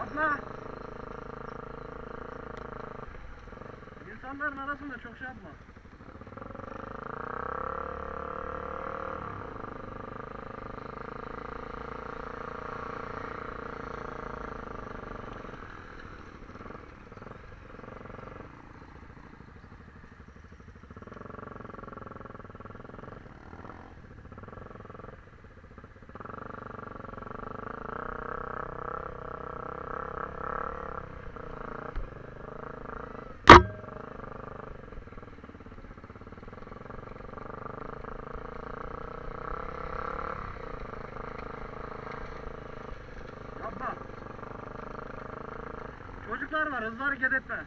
Abla. İnsanların arasında çok şey yapma. Yapma. Çocuklar var, hızlı hareket etme.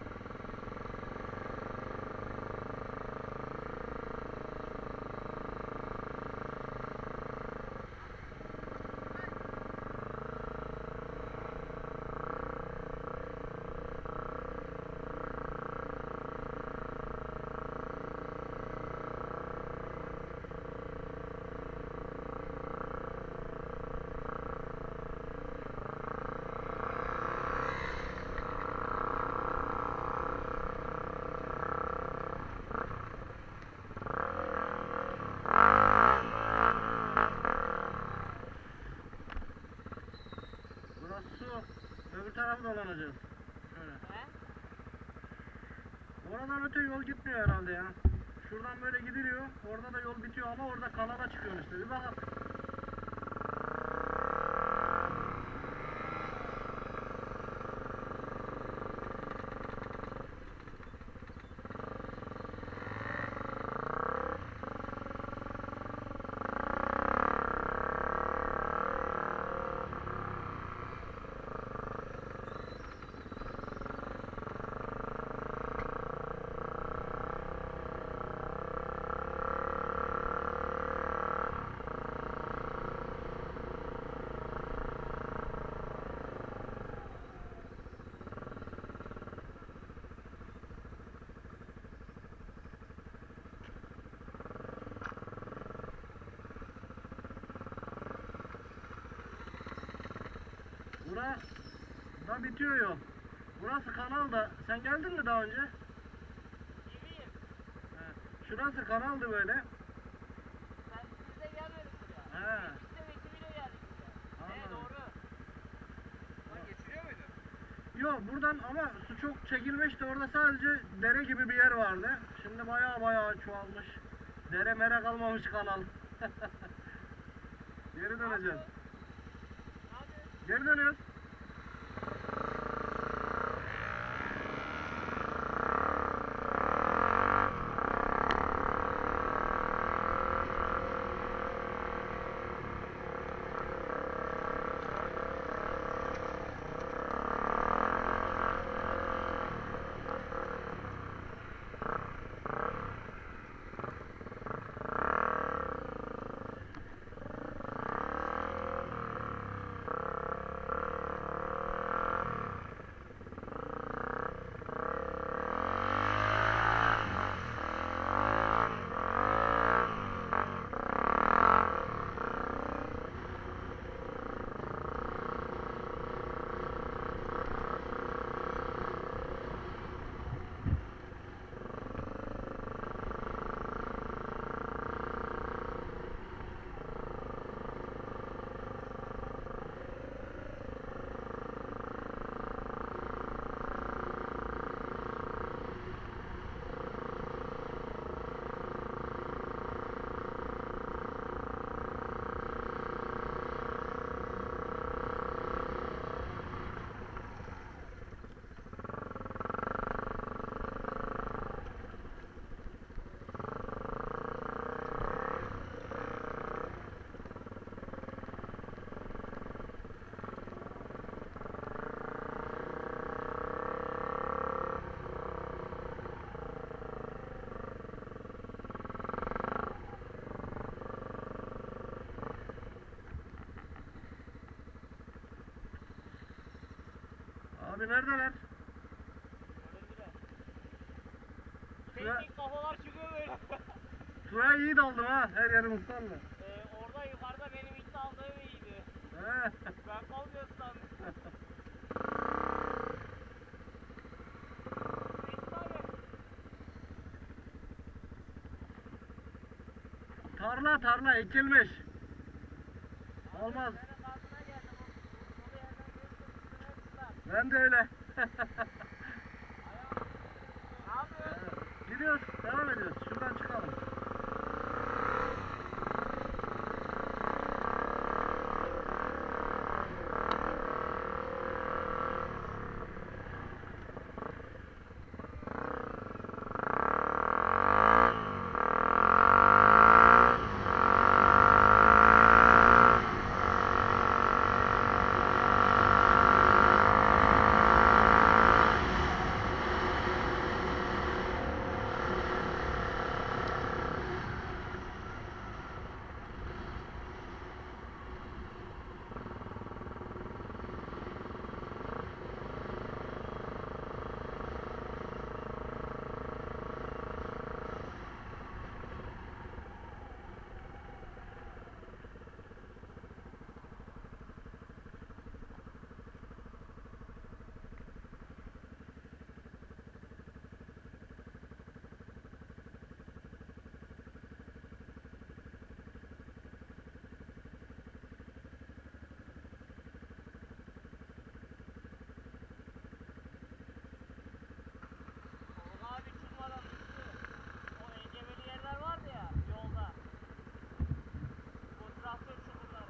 Burası su. Öbür tarafı dolanacağız. Şöyle. Oradan öte yol gitmiyor herhalde ya. Şuradan böyle gidiliyor. Orada da yol bitiyor ama orada kanala çıkıyor işte. Bir bakalım. Burada bitiyor yol. Burası kanal da. Sen geldin mi daha önce? Gibiyim. Şurası kanaldı böyle. Biz de gelmedik buraya. He. Biz de Bekir'e geldik buraya. Doğru. Buradan geçiriyor muydu? Yok buradan ama su çok çekilmişti. Orada sadece dere gibi bir yer vardı. Şimdi bayağı çoğalmış. Dere mere kalmamış kanal. Geri döneceğiz. Geri dönüyoruz. Abi neredeler? Teknik kafalar çıkıyor böyle. Suya iyi daldım ha. Her yerim ıslandı. Orada yukarıda benim ilk aldığım iyiydi. He. Ben kalmıyor sandım. Tarla ekilmiş. Olmaz. Senin altına geldim. O yerden geçtim. Üstüne ıslak. Ben de öyle. Ne yapıyorsun? Gidiyoruz. Devam ediyoruz. Şuradan çıkalım. Tolga abi çıkmadan düştü. O engebeli yerler vardı ya yolda. Bu traktör çukurları.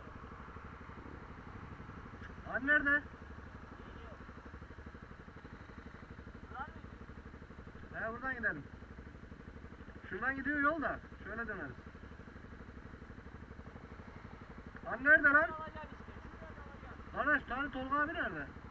Abi nerede? Geliyor. Buradan mı gidiyor? Buradan gidelim. Şuradan gidiyor yol da. Şöyle döneriz. Abi nerede lan? Alacaksın işte. Şuradan alacaksın. Kardeş Tolga abi nerede?